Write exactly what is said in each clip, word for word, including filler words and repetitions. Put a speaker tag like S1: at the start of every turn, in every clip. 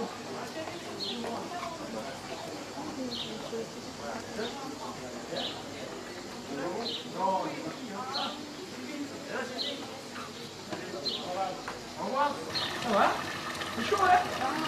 S1: Ça va? C'est chaud, hein?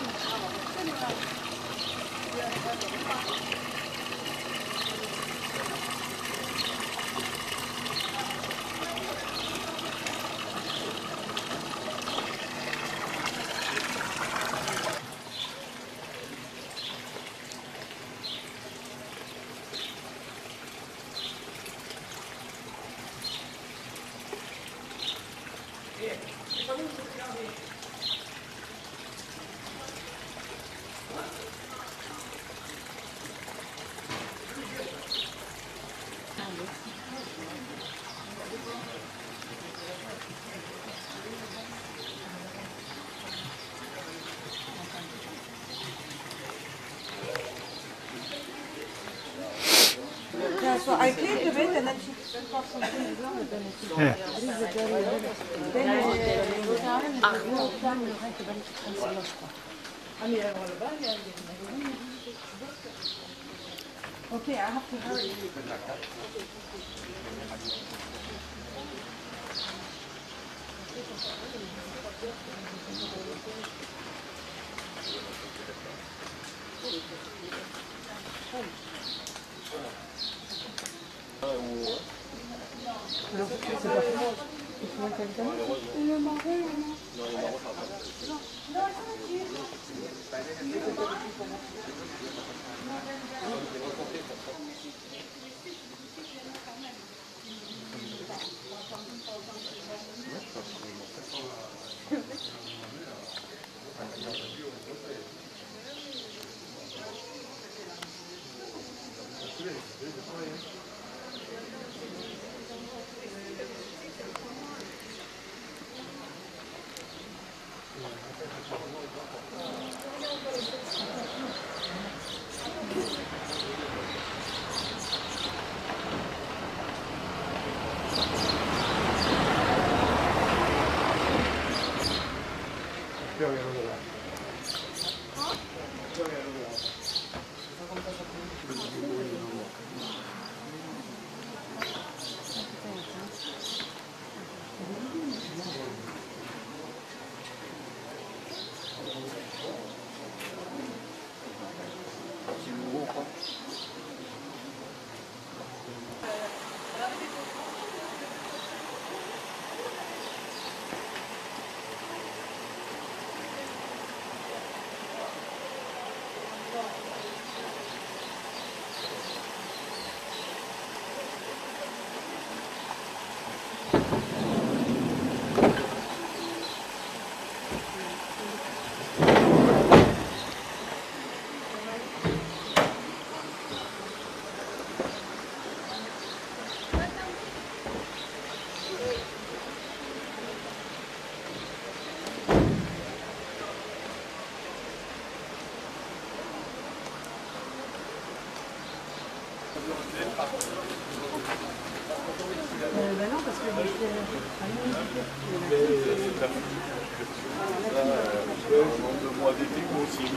S2: So I cleared the bed and then she got some things on it. Okay, I have to hurry. Alors, c'est pas moi. Il faut quelqu'un. Le marron, non. Non, le marron, ça va pas. Non, non, Euh, ben non, parce que moi, j'étais à l'université.
S3: Deux mois d'été, moi aussi.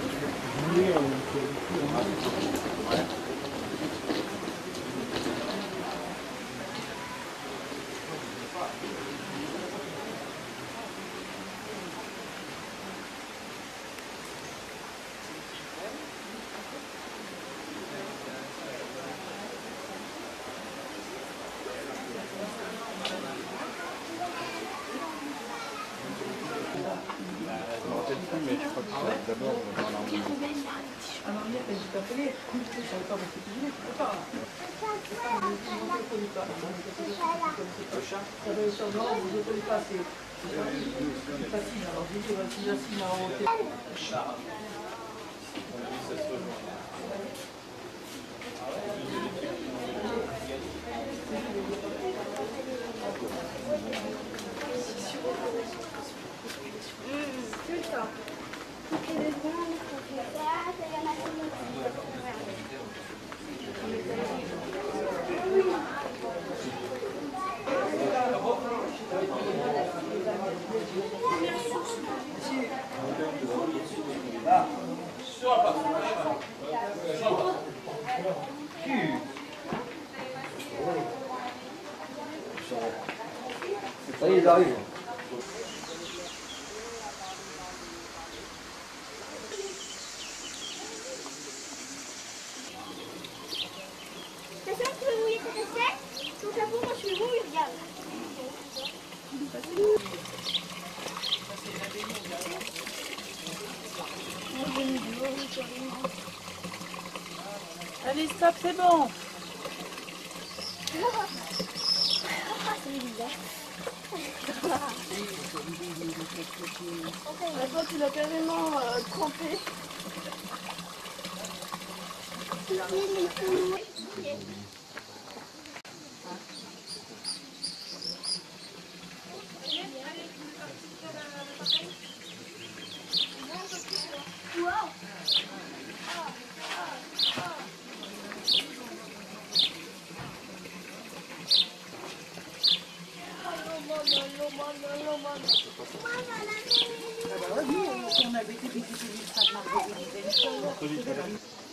S3: Mais je crois que d'abord, on va parler en anglais.
S2: Ah non, mais j'ai pas fait. Je ne savais pas parce que tu voulais, tu peux pas. Je ne connais pas. Ça va sur le nord, vous ne connaissez pas. C'est facile. Alors, je dis, si Jacine a inventé.
S4: Tout le temps. Toutes les deux secondes, on fait ça, c'est la machine.
S1: Ah.
S5: arrive.
S4: T'es sûr que tu veux mouiller tes assiette? Ton chapeau, moi je suis mouille, regarde.
S2: Allez, stop, c'est bon.
S4: C'est bizarre.
S2: Toi, tu l'as carrément euh, trempé.
S6: On avait été visiter l'île Sainte-Marguerite.